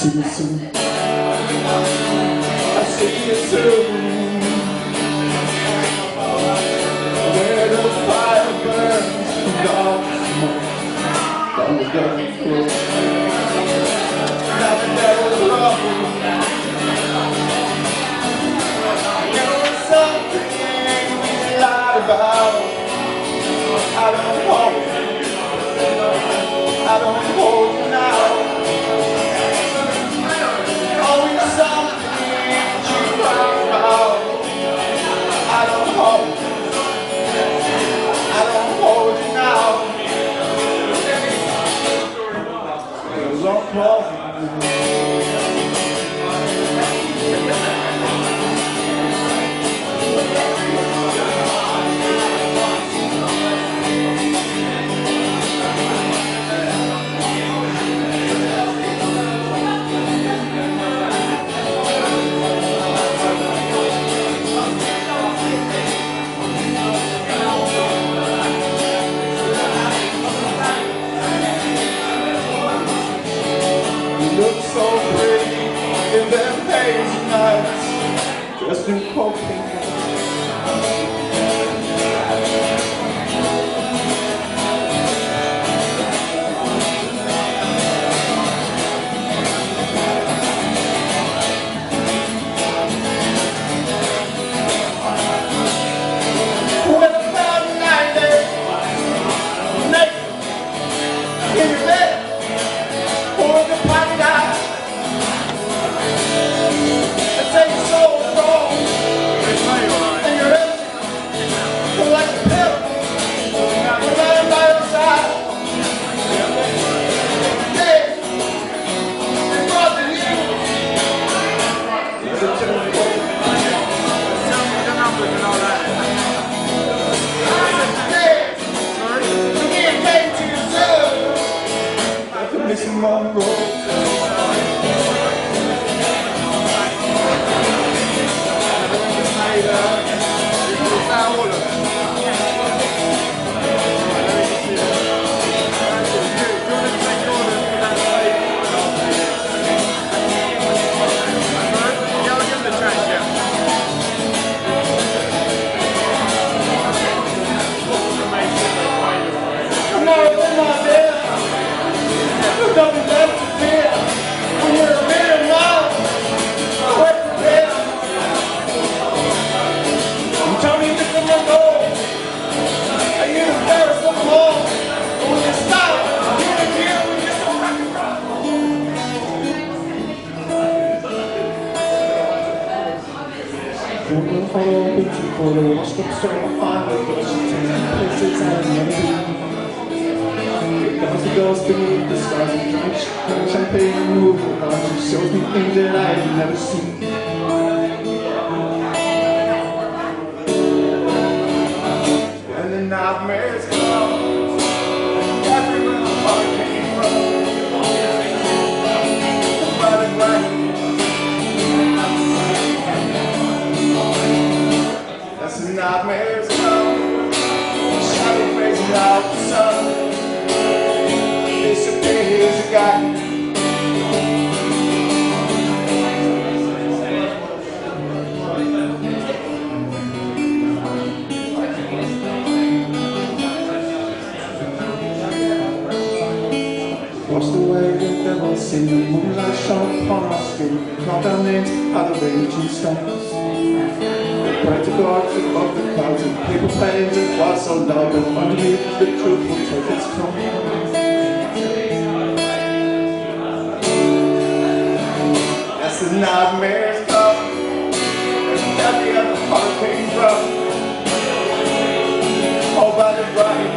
see you soon. I'll see you soon. Where the fire burns from dark smoke down the dark road. Now the devil's trouble. There was something we lied about. I don't hold you now. Always something you cry about. I don't hold you now. It was all close. Look so pretty in them hazy nights, dressed in cocaine. What about a night there, naked in your bed, pouring the party out? Missing one road. Nothing left to fear when you're a million miles away from here. You tell me this is my goal. Are you the fairest of them all? But when you stop, you're in here when you're so rock and roll. Don't follow a picture photo, washed up straight on fire, but she takes me places I've never been. As the girls beneath the stars and drink champagne and moving on, she shows me things that I've never seen. And the nightmares come, everywhere the heart came from. But it's right. As the nightmares come, shadow facing out the sun. Here's a guy. Watch the way the devils sing, the moonlight shone upon our skin. Call down names out of raging storms. Pray to God above the clouds and paper planes that was so loud, and underneath the truth will take its tone. The nightmares come, and every other heart came from. All by the right.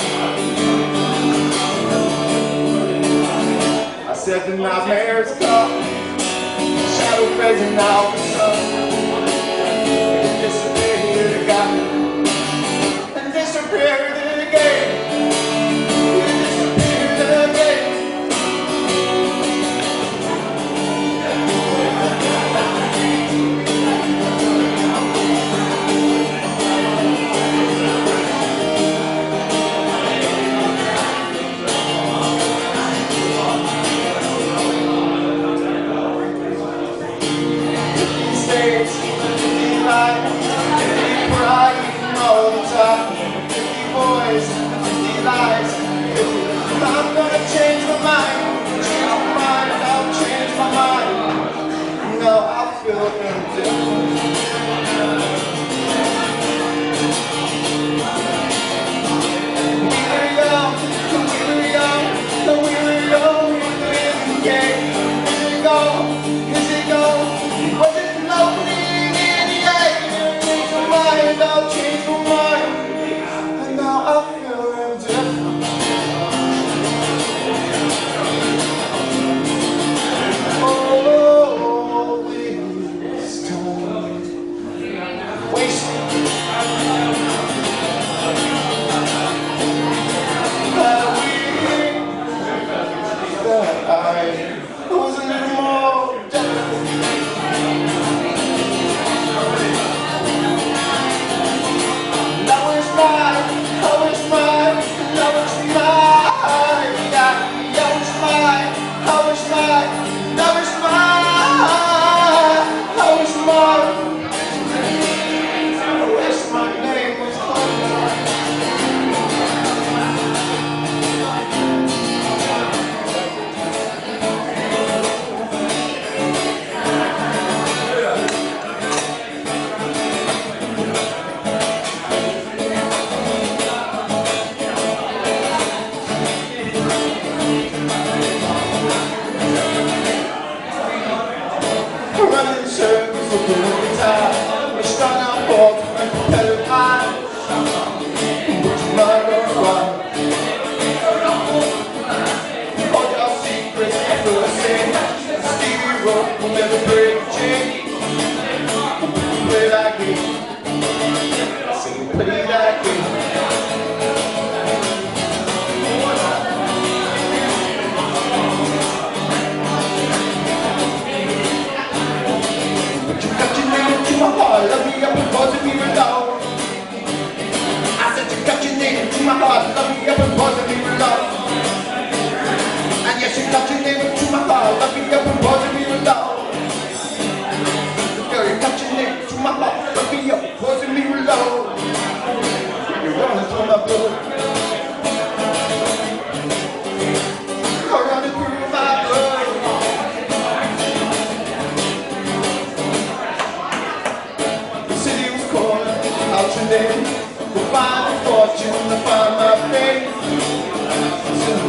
I said the nightmares come, shadow phasing out the sun. And disappeared again, and disappeared again.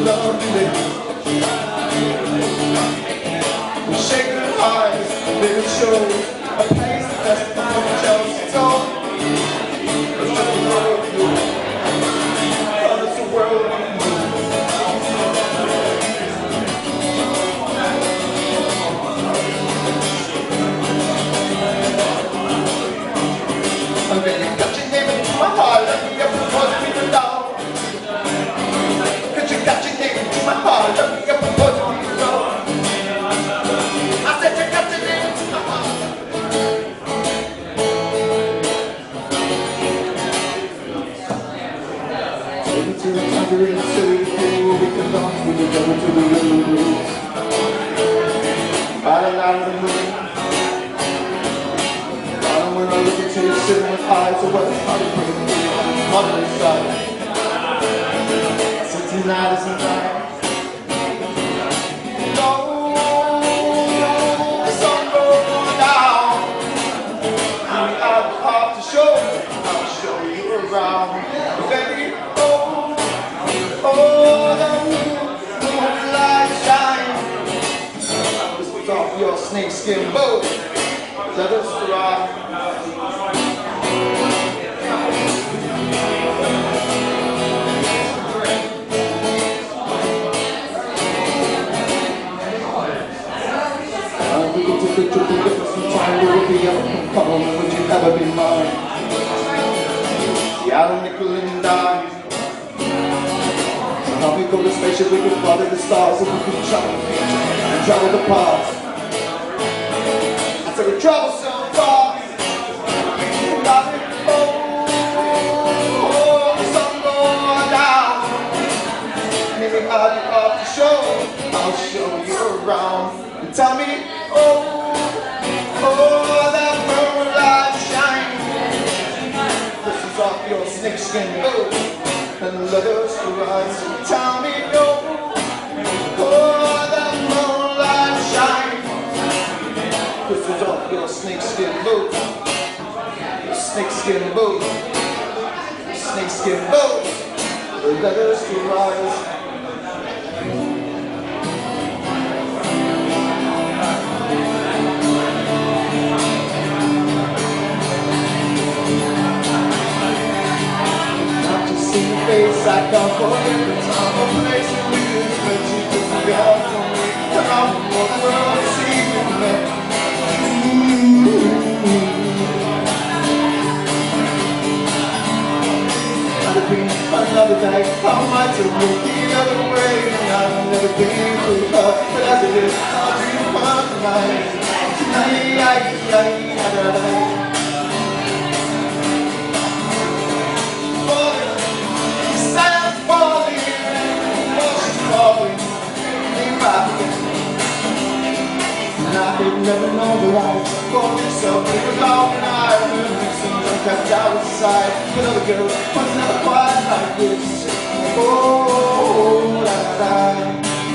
lovely. We shake their eyes, little show, a place that's not just told. It's just a world of blue. Oh, it's a world of blue. And then you got your name into my heart, and you propose me to love. Cause you got your name into my heart, and you propose me to love. I said you got your name into my heart. Take me to the country and city, we can dance with the devil to the blues. Riding out of the moon. When I look into your cinema eyes, or what's hard to put it on the inside. So tonight is the night. Oh, the sun goes down. And we have the heart to show. I'll show you around. Baby, oh, the moonlight shine. This was off your snakeskin boat. Let us ride. We can take a trip and get some time. We'll be up and come. Would you ever be mine? Yeah, I don't nickel and dime. So now we go to spaceship, we can follow the stars, and we can travel the past. I said we travel so far. Oh, the sun goes down. Maybe I'll be off the show. I'll show you around. And tell me, oh, that moonlight shine. This is off your snakeskin boot and let us ride. So tell me, oh, that moonlight shine. This is off your snakeskin boot. Your snakeskin boot. Your snakeskin boot. Let us rise. I can't forget the time or place and we expect you to look out for me. And I want the world to see you, man. I've been another day, I might have moved the other way, and I've never been through her. But as it is, I'll dream of tonight. Tonight, and I could never know the life for yourself. It was long and I remember some drunk kept outside with other girls, but never quite like this. Oh, la la.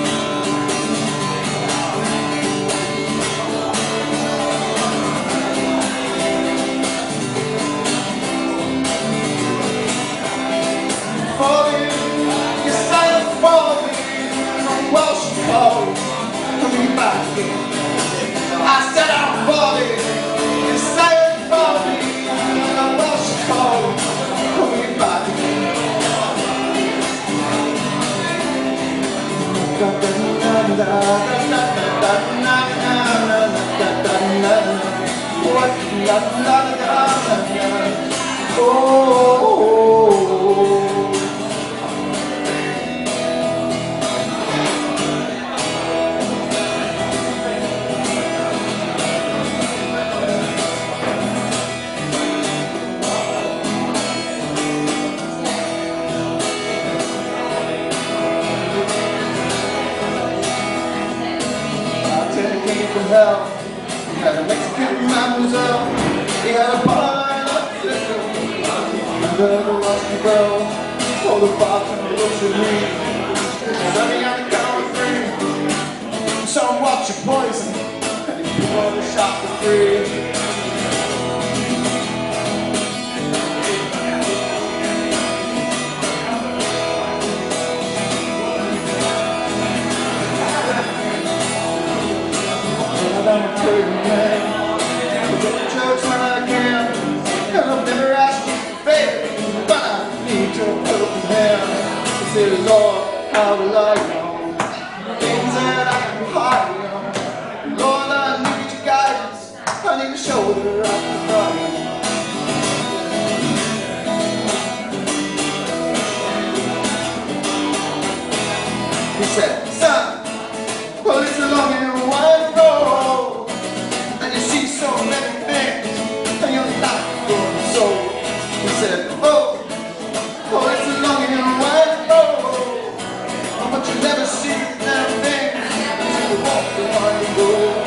Falling, yes I am falling. Well, she called, coming back in. I said I'm falling, you say I'm falling, and well she called, coming back again. From hell, he had a Mexican mademoiselle, he had a line of liquor, and then a rusty bell, all the bartender looks at me, serving on the count of 3, so watch your poison, and if you want to shop for free. still Lord, how will I know things that I can hardly know? Lord, I need your guidance, I need a shoulder I can cry on. He said, son, well, it's a long and wide road, and you see so many things, and you're not going so. He said, oh, it's a long and wide road, but you never see the damn things until you walk the wide road.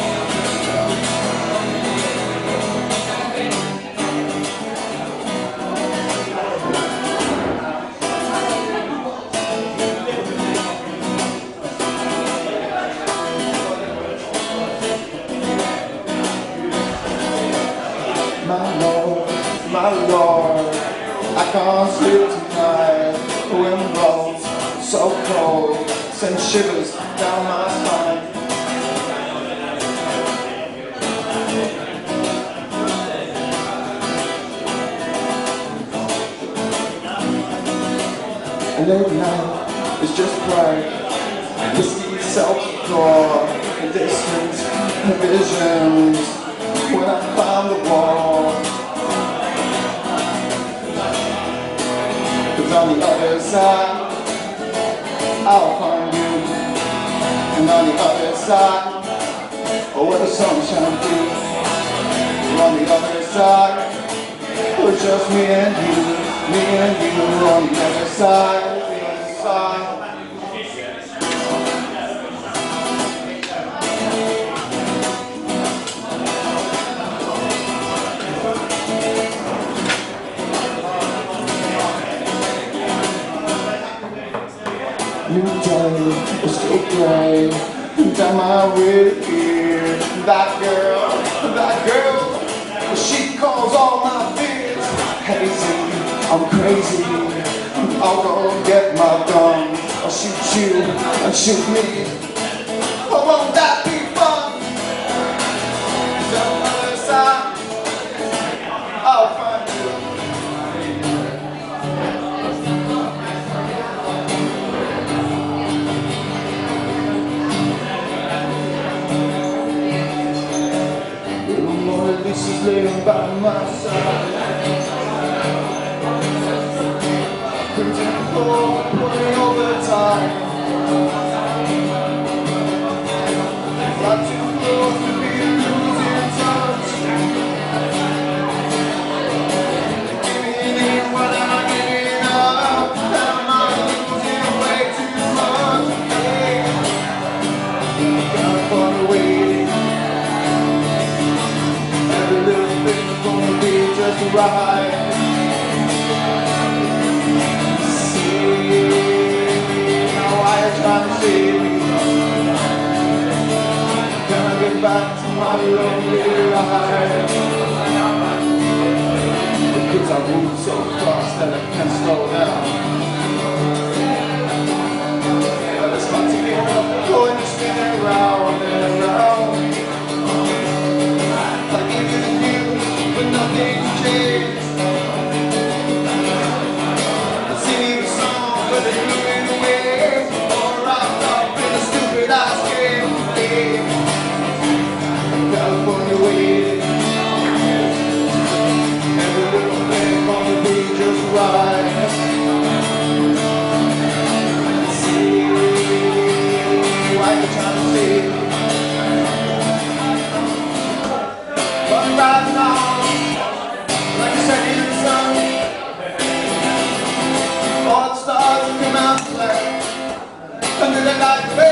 My Lord, I can't sleep tonight. The wind blows so cold, sends shivers down my spine. And late night is just bright, whiskey self-absorbed, distant visions when I climb the wall. On the other side, I'll find you. And on the other side, oh, where the sunshine be. On the other side, oh, it's just me and you. On the other side, the other side. New day is still gray, down my way here. That girl, she calls all my fears hazy. I'm crazy, I'll go get my gun. I'll shoot you and shoot me. Oh, won't that be fun? On the other side, I'll find you. She's laying by my side, printing for putting overtime. Not too close to be losing touch. Giving in what I'm giving up, and I'm losing way too much. Hey, gotta find a way. Just right. See, now I am trying to save me. Can I get back to my lonely life? Because I move so fast that I can't slow down. But it's fun to get up, going to spin around and around. I give you the news, but nothing changed. I sing you a song, but they blew it away. All wrapped up in a stupid ice cream. California waiting. Every little thing gonna be just right. See why you're trying to save me. But right now, like I said in the sun, all the stars will come out black under the light.